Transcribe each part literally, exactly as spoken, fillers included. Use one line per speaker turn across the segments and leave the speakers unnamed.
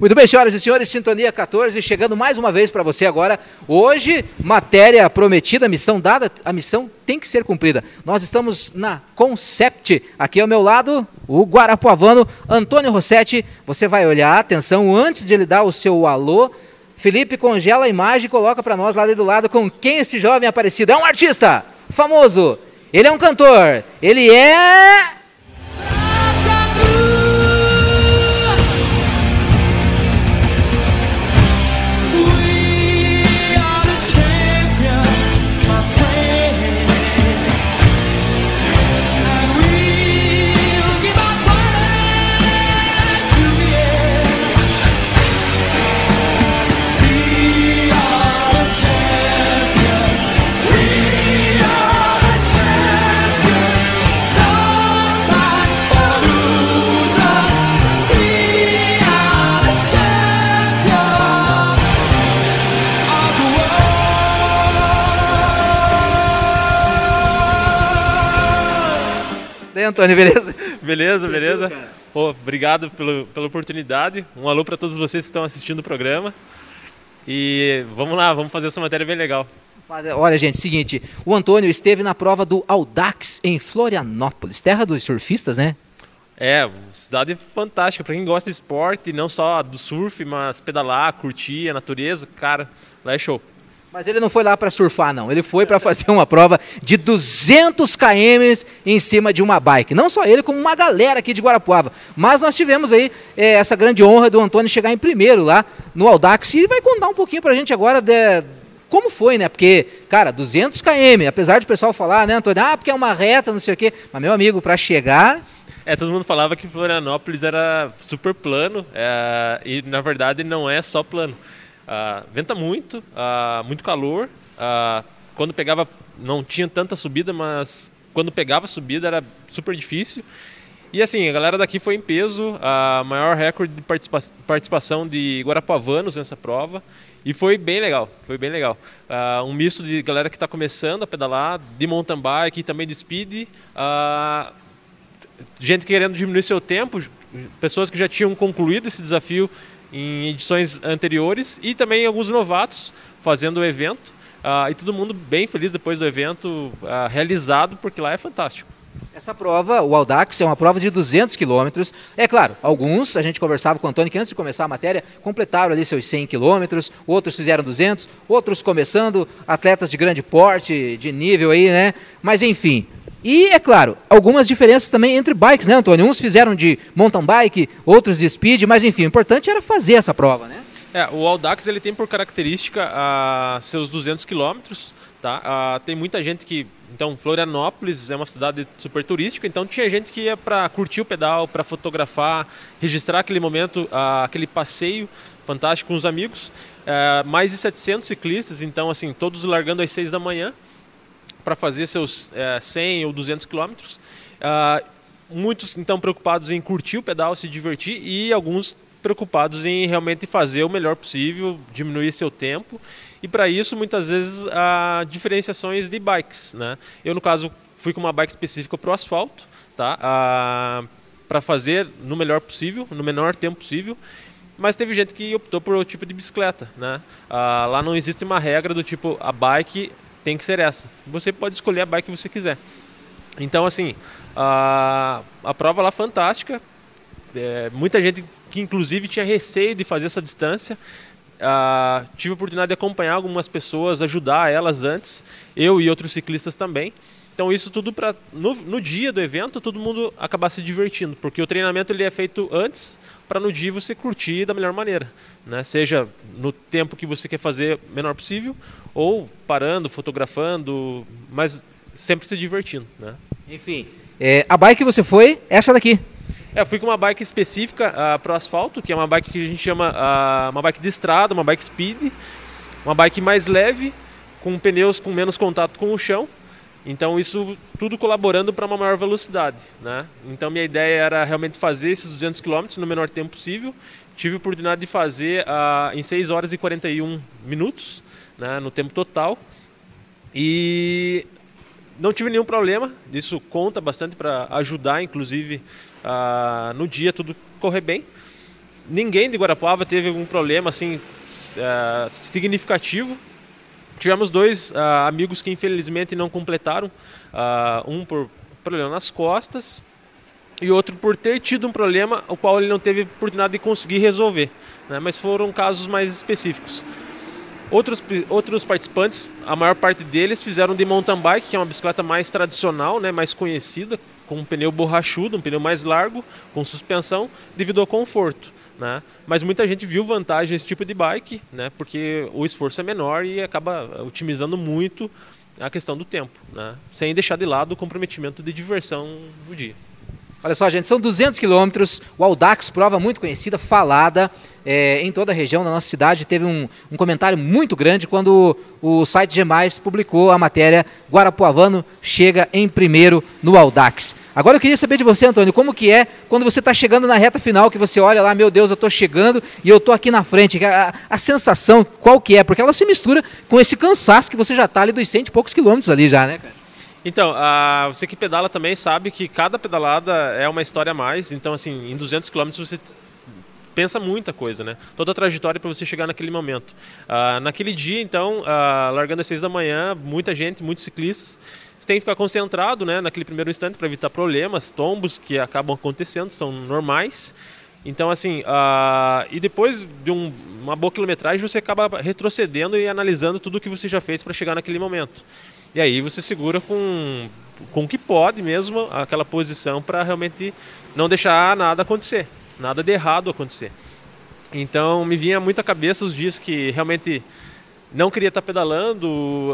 Muito bem, senhoras e senhores, Sintonia quatorze, chegando mais uma vez para você agora. Hoje, matéria prometida, missão dada, a missão tem que ser cumprida. Nós estamos na Concept, aqui ao meu lado, o guarapuavano Antônio Rossetti. Você vai olhar, atenção, antes de ele dar o seu alô, Felipe congela a imagem e coloca para nós lá do lado com quem esse jovem aparecido. É um artista famoso, ele é um cantor, ele é... Antônio, beleza?
Beleza, beleza. Pô, obrigado pelo, pela oportunidade. Um alô para todos vocês que estão assistindo o programa. E vamos lá, vamos fazer essa matéria bem legal.
Olha, gente, seguinte, o Antônio esteve na prova do Audax em Florianópolis, terra dos surfistas, né?
É, cidade fantástica para quem gosta de esporte, não só do surf, mas pedalar, curtir a natureza, cara, lá é show.
Mas ele não foi lá para surfar, não. Ele foi para fazer uma prova de duzentos quilômetros em cima de uma bike. Não só ele, como uma galera aqui de Guarapuava. Mas nós tivemos aí é, essa grande honra do Antônio chegar em primeiro lá no Audax. E vai contar um pouquinho para a gente agora de como foi, né? Porque, cara, duzentos quilômetros, apesar de o pessoal falar, né, Antônio? Ah, porque é uma reta, não sei o quê. Mas, meu amigo, para chegar...
É, todo mundo falava que Florianópolis era super plano. É, e, na verdade, não é só plano. Uh, venta muito, uh, muito calor, uh, quando pegava não tinha tanta subida, mas quando pegava subida era super difícil. E assim, a galera daqui foi em peso, a uh, maior recorde de participa participação de guarapuavanos nessa prova, e foi bem legal, foi bem legal. Uh, um misto de galera que está começando a pedalar, de mountain bike e também de speed, uh, gente querendo diminuir seu tempo, pessoas que já tinham concluído esse desafio em edições anteriores e também alguns novatos fazendo o evento uh, e todo mundo bem feliz depois do evento uh, realizado, porque lá é fantástico.
Essa prova, o Audax, é uma prova de duzentos quilômetros. É claro, alguns, a gente conversava com o Antônio que antes de começar a matéria, completaram ali seus cem quilômetros, outros fizeram duzentos, outros começando, atletas de grande porte, de nível aí, né? Mas enfim... E, é claro, algumas diferenças também entre bikes, né, Antônio? Uns fizeram de mountain bike, outros de speed, mas enfim, o importante era fazer essa prova, né?
É, o Audax ele tem por característica uh, seus duzentos quilômetros, tá? Uh, tem muita gente que... Então, Florianópolis é uma cidade super turística, então tinha gente que ia para curtir o pedal, para fotografar, registrar aquele momento, uh, aquele passeio fantástico com os amigos. Uh, mais de setecentos ciclistas, então, assim, todos largando às seis da manhã, para fazer seus é, cem ou duzentos quilômetros. Uh, muitos, então, preocupados em curtir o pedal, se divertir, e alguns preocupados em realmente fazer o melhor possível, diminuir seu tempo. E, para isso, muitas vezes, há diferenciações de bikes, né? Eu, no caso, fui com uma bike específica para o asfalto, tá? Uh, para fazer no melhor possível, no menor tempo possível. Mas teve gente que optou por outro tipo de bicicleta, né? Uh, lá não existe uma regra do tipo, a bike... tem que ser essa. Você pode escolher a bike que você quiser. Então, assim, a, a prova lá fantástica. É, muita gente que, inclusive, tinha receio de fazer essa distância. Uh, tive a oportunidade de acompanhar algumas pessoas, ajudar elas antes. Eu e outros ciclistas também. Então, isso tudo para, no, no dia do evento, todo mundo acabar se divertindo. Porque o treinamento ele é feito antes, para no dia você curtir da melhor maneira, né? Seja no tempo que você quer fazer o menor possível, ou parando, fotografando, mas sempre se divertindo, né?
Enfim, é, a bike que você foi, essa daqui.
É, eu fui com uma bike específica uh, para o asfalto, que é uma bike que a gente chama uh, uma bike de estrada, uma bike speed, uma bike mais leve, com pneus com menos contato com o chão. Então isso tudo colaborando para uma maior velocidade, né? Então minha ideia era realmente fazer esses duzentos quilômetros no menor tempo possível. Tive a oportunidade de fazer uh, em seis horas e quarenta e um minutos, né, no tempo total. E não tive nenhum problema, isso conta bastante para ajudar, inclusive, uh, no dia tudo correr bem. ninguém de Guarapuava teve algum problema assim uh, significativo. Tivemos dois uh, amigos que infelizmente não completaram, uh, um por problema nas costas e outro por ter tido um problema o qual ele não teve oportunidade de conseguir resolver, né? Mas foram casos mais específicos. Outros, outros participantes, a maior parte deles fizeram de mountain bike, que é uma bicicleta mais tradicional, né, mais conhecida, com um pneu borrachudo, um pneu mais largo, com suspensão, devido ao conforto, né? Mas muita gente viu vantagem nesse tipo de bike, né, porque o esforço é menor e acaba otimizando muito a questão do tempo, né, sem deixar de lado o comprometimento de diversão do dia.
Olha só, gente, são duzentos quilômetros, o Audax, prova muito conhecida, falada é, em toda a região da nossa cidade. Teve um, um comentário muito grande quando o, o site G mais publicou a matéria Guarapuavano chega em primeiro no Audax. Agora eu queria saber de você, Antônio, como que é quando você está chegando na reta final, que você olha lá, meu Deus, eu estou chegando e eu estou aqui na frente. A, a sensação, qual que é? Porque ela se mistura com esse cansaço que você já está ali dos cento e poucos quilômetros ali já, né, cara?
Então, a, você que pedala também sabe que cada pedalada é uma história a mais. Então, assim, em duzentos quilômetros você pensa muita coisa, né? Toda a trajetória para você chegar naquele momento. Ah, naquele dia, então, ah, largando às seis da manhã, muita gente, muitos ciclistas. Você tem que ficar concentrado, né, naquele primeiro instante para evitar problemas, tombos que acabam acontecendo, são normais. Então, assim, ah, e depois de um, uma boa quilometragem, você acaba retrocedendo e analisando tudo o que você já fez para chegar naquele momento. E aí você segura com, com o que pode mesmo aquela posição para realmente não deixar nada acontecer, nada de errado acontecer. Então me vinha muito à cabeça os dias que realmente não queria estar pedalando,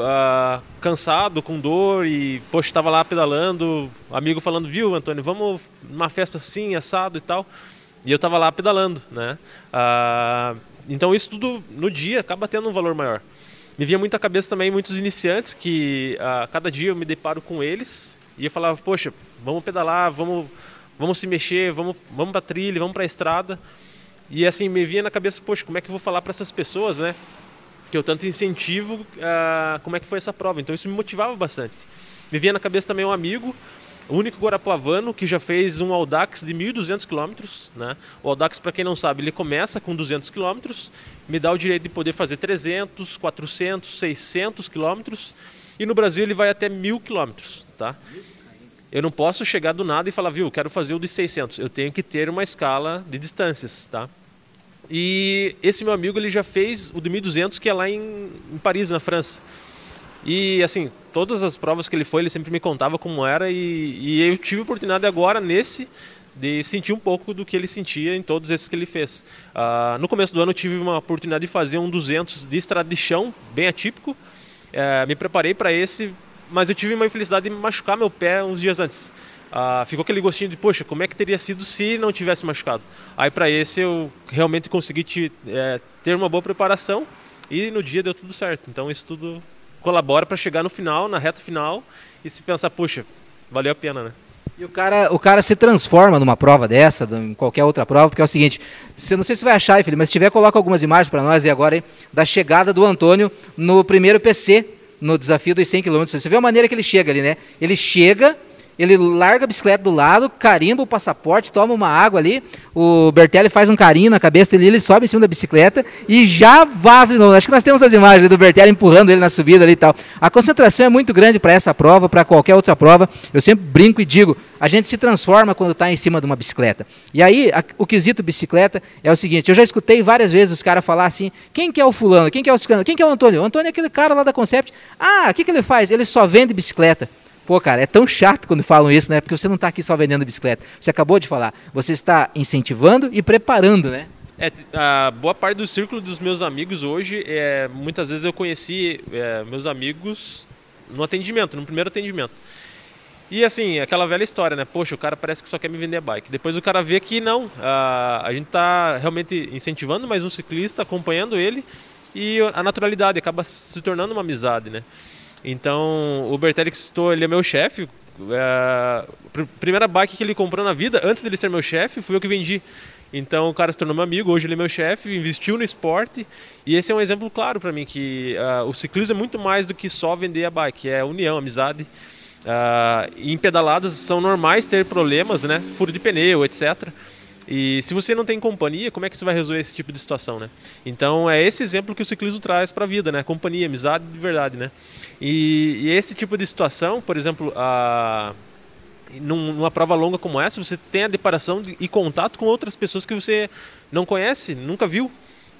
uh, cansado, com dor e, poxa, estava lá pedalando, amigo falando, viu, Antônio, vamos numa festa assim, assado e tal. E eu estava lá pedalando, né? Uh, então isso tudo no dia acaba tendo um valor maior. Me vinha muito à cabeça também muitos iniciantes que a uh, cada dia eu me deparo com eles e eu falava, poxa, vamos pedalar, vamos, vamos se mexer, vamos, vamos para a trilha, vamos para a estrada. E assim, me vinha na cabeça, poxa, como é que eu vou falar para essas pessoas, né? Que eu tanto incentivo, uh, como é que foi essa prova. Então isso me motivava bastante. Me vinha na cabeça também um amigo, o único guarapuavano que já fez um Audax de mil e duzentos quilômetros, né? O Audax, para quem não sabe, ele começa com duzentos quilômetros, me dá o direito de poder fazer trezentos, quatrocentos, seiscentos quilômetros, e no Brasil ele vai até mil quilômetros, tá? Eu não posso chegar do nada e falar, viu, quero fazer o de seiscentos, eu tenho que ter uma escala de distâncias, tá? E esse meu amigo, ele já fez o de mil e duzentos, que é lá em, em Paris, na França. E assim, todas as provas que ele foi, ele sempre me contava como era, e, e eu tive a oportunidade agora nesse de sentir um pouco do que ele sentia em todos esses que ele fez. Uh, no começo do ano eu tive uma oportunidade de fazer um duzentos de estrada de chão, bem atípico. Uh, me preparei para esse, mas eu tive uma infelicidade de machucar meu pé uns dias antes. Uh, ficou aquele gostinho de, poxa, como é que teria sido se não tivesse machucado? Aí para esse eu realmente consegui te, é, ter uma boa preparação e no dia deu tudo certo. Então isso tudo colabora para chegar no final, na reta final, e se pensar, poxa, valeu a pena, né?
E o cara, o cara se transforma numa prova dessa, em qualquer outra prova, porque é o seguinte, você, não sei se vai achar, aí, Felipe, mas se tiver, coloca algumas imagens para nós e agora, hein, da chegada do Antônio no primeiro P C, no desafio dos cem quilômetros. Você vê a maneira que ele chega ali, né? Ele chega, ele larga a bicicleta do lado, carimba o passaporte, toma uma água ali, o Bertelli faz um carinho na cabeça dele, ele sobe em cima da bicicleta e já vaza de novo. Acho que nós temos as imagens do Bertelli empurrando ele na subida ali e tal. A concentração é muito grande para essa prova, para qualquer outra prova. Eu sempre brinco e digo, a gente se transforma quando está em cima de uma bicicleta. E aí, a, o quesito bicicleta é o seguinte, eu já escutei várias vezes os caras falar assim, quem que é o fulano, quem que é o ciclano, quem que é o Antônio? O Antônio é aquele cara lá da Concept. Ah, o que, que ele faz? Ele só vende bicicleta. Pô, cara, é tão chato quando falam isso, né? Porque você não está aqui só vendendo bicicleta. Você acabou de falar. Você está incentivando e preparando, né?
É, a boa parte do círculo dos meus amigos hoje, é, muitas vezes eu conheci é, meus amigos no atendimento, no primeiro atendimento. E assim, aquela velha história, né? Poxa, o cara parece que só quer me vender bike. Depois o cara vê que não. A, a gente está realmente incentivando mais um ciclista, acompanhando ele, e a naturalidade acaba se tornando uma amizade, né? Então, o Bertelli que citou, ele é meu chefe. É, a primeira bike que ele comprou na vida, antes dele ser meu chefe, fui eu que vendi. Então, o cara se tornou meu amigo, hoje ele é meu chefe, investiu no esporte. E esse é um exemplo claro para mim, que uh, o ciclismo é muito mais do que só vender a bike. É união, amizade. Uh, em pedaladas são normais ter problemas, né? Furo de pneu, etcétera. E se você não tem companhia, como é que você vai resolver esse tipo de situação, né? Então é esse exemplo que o ciclismo traz para a vida, né? Companhia, amizade de verdade, né? E, e esse tipo de situação, por exemplo, a, num, numa prova longa como essa, você tem a deparação de, e contato com outras pessoas que você não conhece, nunca viu.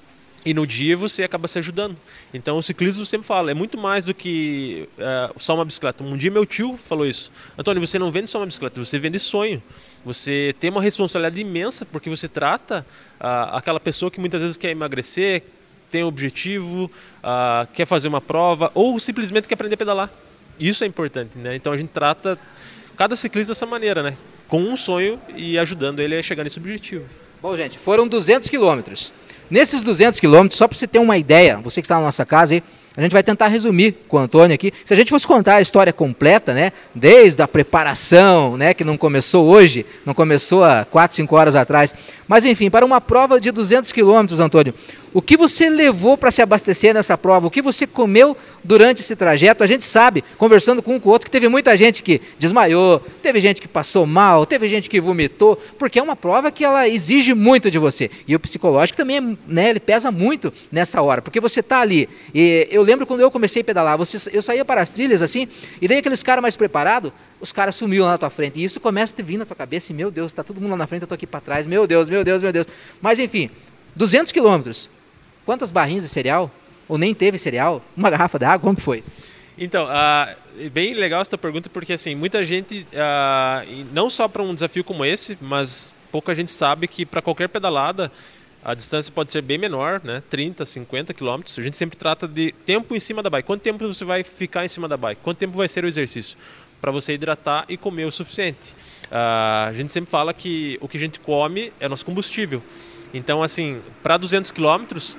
E no dia você acaba se ajudando. Então o ciclismo sempre fala, é muito mais do que uh, só uma bicicleta. Um dia meu tio falou isso. Antônio, você não vende só uma bicicleta, você vende sonho. Você tem uma responsabilidade imensa porque você trata uh, aquela pessoa que muitas vezes quer emagrecer, tem um objetivo, uh, quer fazer uma prova ou simplesmente quer aprender a pedalar. Isso é importante, né? Então a gente trata cada ciclista dessa maneira, né? Com um sonho e ajudando ele a chegar nesse objetivo.
Bom, gente, foram duzentos quilômetros. Nesses duzentos quilômetros, só para você ter uma ideia, você que está na nossa casa aí, a gente vai tentar resumir com o Antônio aqui. Se a gente fosse contar a história completa, né, desde a preparação, né, que não começou hoje, não começou há quatro, cinco horas atrás, mas enfim, para uma prova de duzentos quilômetros, Antônio, o que você levou para se abastecer nessa prova? O que você comeu durante esse trajeto? A gente sabe, conversando com um com o outro, que teve muita gente que desmaiou, teve gente que passou mal, teve gente que vomitou, porque é uma prova que ela exige muito de você. E o psicológico também, né, ele pesa muito nessa hora, porque você está ali. E eu lembro quando eu comecei a pedalar, você, eu saía para as trilhas assim, e daí aqueles caras mais preparados, os caras sumiam lá na tua frente. E isso começa a te vir na tua cabeça, e meu Deus, está todo mundo lá na frente, eu estou aqui para trás, meu Deus, meu Deus, meu Deus. Mas enfim, duzentos quilômetros. Quantas barrinhas de cereal? Ou nem teve cereal? Uma garrafa de água? Como que foi?
Então, uh, bem legal essa tua pergunta, porque assim, muita gente, uh, não só para um desafio como esse, mas pouca gente sabe que para qualquer pedalada, a distância pode ser bem menor, né? trinta, cinquenta quilômetros. A gente sempre trata de tempo em cima da bike. Quanto tempo você vai ficar em cima da bike? Quanto tempo vai ser o exercício? Para você hidratar e comer o suficiente. Uh, a gente sempre fala que o que a gente come é nosso combustível. Então, assim, para duzentos quilômetros,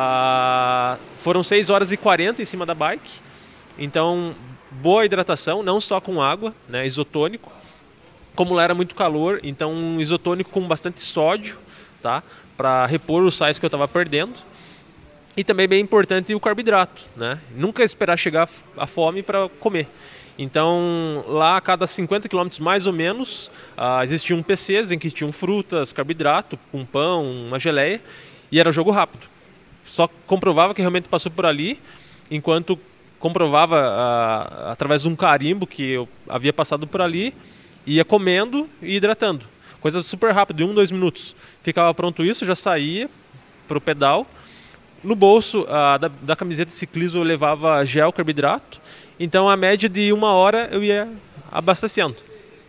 uh, foram seis horas e quarenta em cima da bike. Então, boa hidratação, não só com água, né, isotônico. Como lá era muito calor, então um isotônico com bastante sódio, tá, para repor os sais que eu estava perdendo. E também bem importante o carboidrato, né? Nunca esperar chegar a fome para comer. Então, lá a cada cinquenta quilômetros mais ou menos, uh, existiam P Cs em que tinham frutas, carboidrato, um pão, uma geleia, e era jogo rápido. Só comprovava que realmente passou por ali, enquanto comprovava uh, através de um carimbo que eu havia passado por ali, ia comendo e hidratando. Coisa super rápida, de um, dois minutos. Ficava pronto isso, já saía para o pedal. No bolso uh, da, da camiseta de ciclismo eu levava gel, carboidrato. Então, a média de uma hora eu ia abastecendo.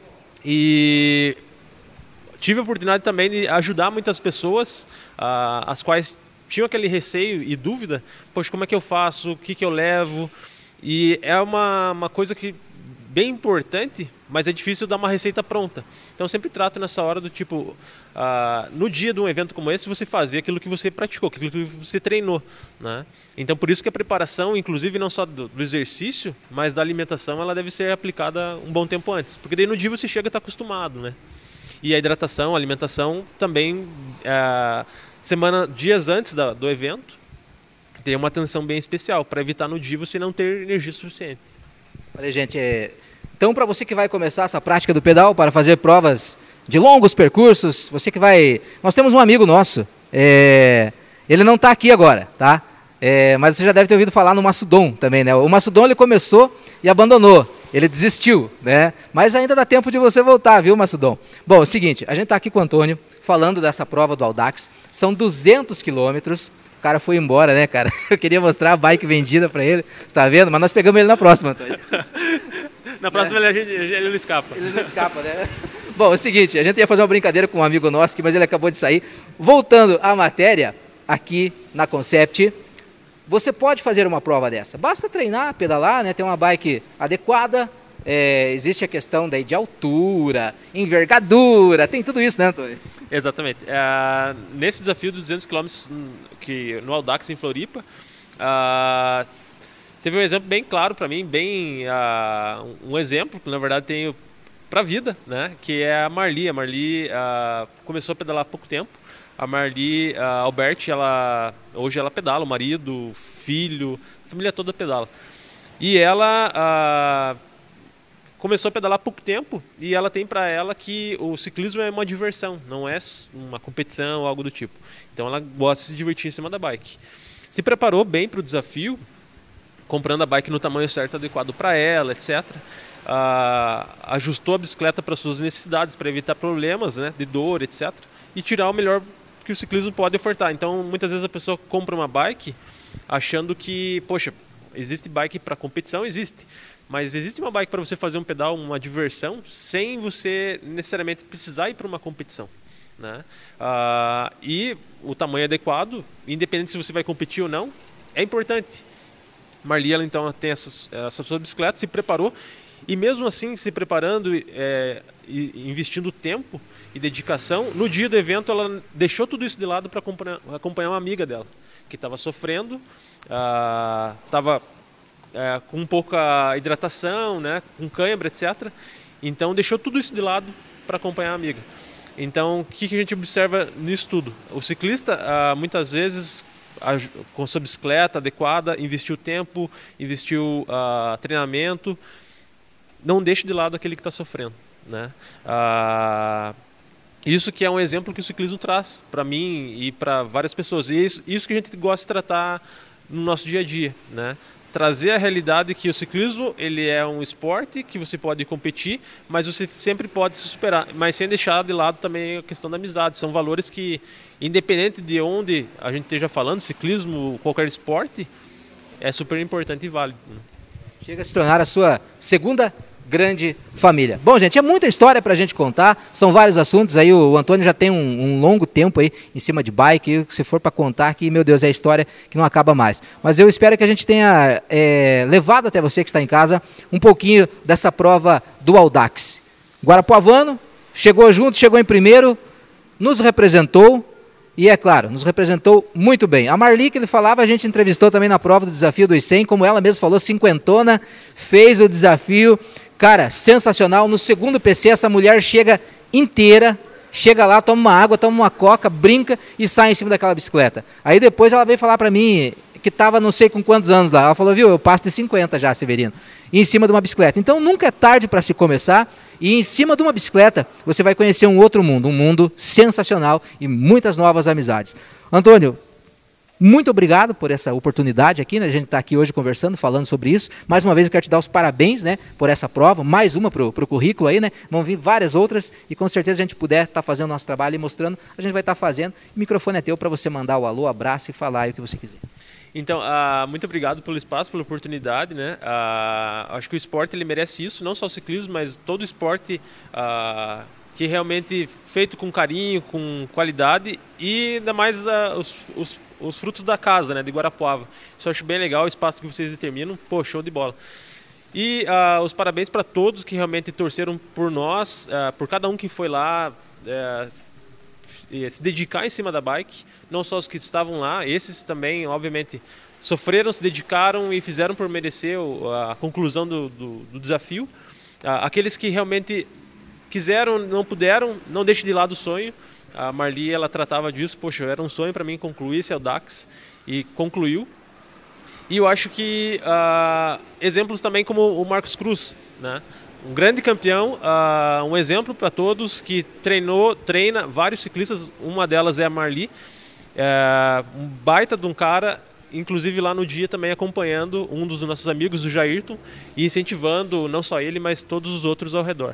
E tive a oportunidade também de ajudar muitas pessoas, uh, as quais tinham aquele receio e dúvida, poxa, como é que eu faço, o que, que eu levo? E é uma, uma coisa que bem importante, mas é difícil dar uma receita pronta. Então, eu sempre trato nessa hora do tipo, uh, no dia de um evento como esse, você fazer aquilo que você praticou, aquilo que você treinou, né? Então, por isso que a preparação, inclusive não só do, do exercício, mas da alimentação, ela deve ser aplicada um bom tempo antes. Porque daí no dia você chega e está acostumado, né? E a hidratação, a alimentação também, é, semana, dias antes da, do evento, tem uma atenção bem especial, para evitar no dia você não ter energia suficiente.
Olha, gente, é... então para você que vai começar essa prática do pedal, para fazer provas de longos percursos, você que vai... Nós temos um amigo nosso, é... ele não está aqui agora, tá? É, mas você já deve ter ouvido falar no Mastodon também, né? O Mastodon ele começou e abandonou, ele desistiu, né? Mas ainda dá tempo de você voltar, viu, Mastodon? Bom, é o seguinte, a gente está aqui com o Antônio, falando dessa prova do Audax, são duzentos quilômetros, o cara foi embora, né, cara? Eu queria mostrar a bike vendida para ele, você está vendo? Mas nós pegamos ele na próxima, Antônio.
Na próxima é. ele, ele não escapa.
Ele não escapa, né? Bom, é o seguinte, a gente ia fazer uma brincadeira com um amigo nosso aqui, mas ele acabou de sair. Voltando à matéria, aqui na Concept, você pode fazer uma prova dessa. Basta treinar, pedalar, né, ter uma bike adequada. É, existe a questão daí de altura, envergadura, tem tudo isso, né, Antônio?
Exatamente. Uh, nesse desafio dos duzentos quilômetros que, no Audax em Floripa, uh, teve um exemplo bem claro para mim, bem uh, um exemplo que na verdade tenho para a vida, né, que é a Marli. A Marli uh, começou a pedalar há pouco tempo. A Marli uh, Alberti, ela, hoje ela pedala, o marido, filho, a família toda pedala. E ela uh, começou a pedalar há pouco tempo e ela tem para ela que o ciclismo é uma diversão, não é uma competição ou algo do tipo. Então ela gosta de se divertir em cima da bike. Se preparou bem para o desafio, comprando a bike no tamanho certo, adequado para ela, etcétera. Ah, ajustou a bicicleta para suas necessidades, para evitar problemas, né, de dor, etcétera. E tirar o melhor que o ciclismo pode ofertar. Então, muitas vezes a pessoa compra uma bike achando que, poxa, existe bike para competição? Existe. Mas existe uma bike para você fazer um pedal, uma diversão, sem você necessariamente precisar ir para uma competição, né? Ah, e o tamanho adequado, independente se você vai competir ou não, é importante. Marli, ela então tem essa, essa sua bicicleta, se preparou, e mesmo assim, se preparando, é, e investindo tempo e dedicação, no dia do evento ela deixou tudo isso de lado para acompanhar, acompanhar uma amiga dela, que estava sofrendo, estava é, com pouca hidratação, né, com cãibra, etcétera. Então deixou tudo isso de lado para acompanhar a amiga. Então, o que, que a gente observa nisso tudo? O ciclista, ah, muitas vezes, com sua bicicleta adequada, investiu tempo, investiu ah, treinamento, não deixe de lado aquele que está sofrendo, né? Ah, isso que é um exemplo que o ciclismo traz para mim e para várias pessoas. E isso, isso que a gente gosta de tratar no nosso dia a dia, né? Trazer a realidade que o ciclismo ele é um esporte que você pode competir, mas você sempre pode se superar, mas sem deixar de lado também a questão da amizade. São valores que, independente de onde a gente esteja falando, ciclismo, qualquer esporte, é super importante e válido.
Chega a se tornar a sua segunda grande família. Bom, gente, é muita história para a gente contar, são vários assuntos, aí o, o Antônio já tem um, um longo tempo aí em cima de bike, e se for para contar que, meu Deus, é história que não acaba mais. Mas eu espero que a gente tenha é, levado até você que está em casa um pouquinho dessa prova do Audax. Guarapuavano, chegou junto, chegou em primeiro, nos representou, e é claro, nos representou muito bem. A Marli, que ele falava, a gente entrevistou também na prova do desafio dos cem, como ela mesma falou, cinquentona, fez o desafio. Cara, sensacional. No segundo P C, essa mulher chega inteira, chega lá, toma uma água, toma uma coca, brinca e sai em cima daquela bicicleta. Aí depois ela veio falar para mim que estava não sei com quantos anos lá. Ela falou, viu, eu passo de cinquenta já, Severino, em cima de uma bicicleta. Então nunca é tarde para se começar. E em cima de uma bicicleta você vai conhecer um outro mundo, um mundo sensacional e muitas novas amizades. Antônio, muito obrigado por essa oportunidade aqui, né? A gente está aqui hoje conversando, falando sobre isso. Mais uma vez eu quero te dar os parabéns, né, por essa prova, mais uma para o currículo aí, né? Vão vir várias outras e com certeza a gente puder estar tá fazendo o nosso trabalho e mostrando, a gente vai estar tá fazendo. O microfone é teu para você mandar o alô, o abraço e falar aí o que você quiser.
Então, uh, muito obrigado pelo espaço, pela oportunidade, né? Uh, acho que o esporte ele merece isso, não só o ciclismo, mas todo o esporte uh, que é realmente feito com carinho, com qualidade e ainda mais uh, os, os, os frutos da casa, né? De Guarapuava. Isso eu acho bem legal, o espaço que vocês determinam, pô, show de bola. E uh, os parabéns para todos que realmente torceram por nós, uh, por cada um que foi lá uh, se dedicar em cima da bike. Não só os que estavam lá, esses também, obviamente, sofreram, se dedicaram e fizeram por merecer a conclusão do, do, do desafio. Aqueles que realmente quiseram, não puderam, não deixem de lado o sonho. A Marli, ela tratava disso, poxa, era um sonho para mim concluir esse Audax e concluiu. E eu acho que uh, exemplos também como o Marcos Cruz, né? Um grande campeão, uh, um exemplo para todos que treinou, treina vários ciclistas, uma delas é a Marli. É, um baita de um cara, inclusive lá no dia também acompanhando um dos nossos amigos, o Jairton, e incentivando não só ele, mas todos os outros ao redor.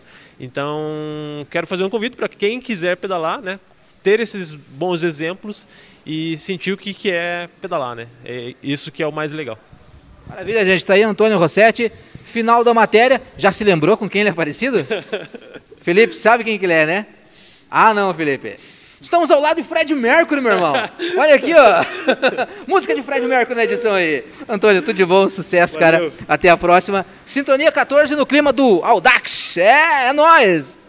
Então, quero fazer um convite para quem quiser pedalar, né, ter esses bons exemplos e sentir o que, que é pedalar, né? É isso que é o mais legal.
Maravilha, gente. Está aí Antônio Rossetti, final da matéria. Já se lembrou com quem ele é parecido? Felipe, sabe quem que ele é, né? Ah, não, Felipe. Estamos ao lado de Fred Mercury, meu irmão. Olha aqui, ó. Música de Fred Mercury na edição aí. Antônio, tudo de bom, sucesso, valeu, cara. Até a próxima. Sintonia quatorze no clima do Audax. É, é nóis.